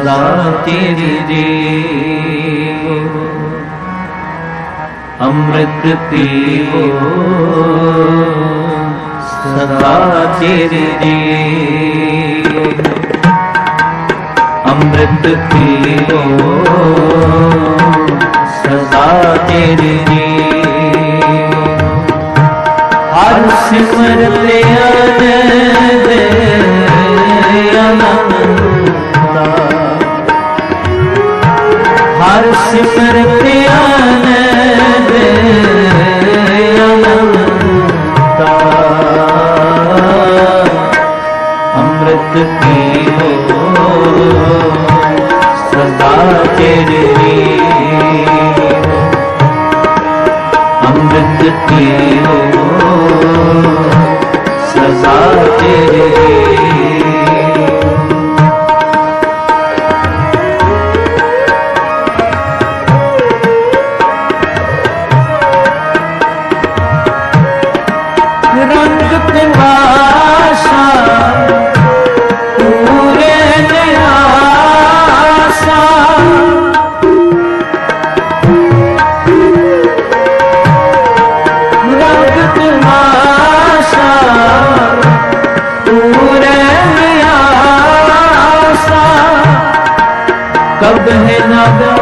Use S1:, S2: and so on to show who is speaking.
S1: सदा तेरे जीवो, अमृत पीवो सदा तेरे जीवो, अमृत पीवो सदा तेरे जीवो। हर सिमरत आनंद अनंता, हर सिमरत आनंद अनंता, अमृत पीवो सदा तेरे जीवो, अमृत पीवो सदा तेरे जीवो। रंग पिपासा पूरे निराशा, रंग पिपासा पूरे निराशा, कब है नगर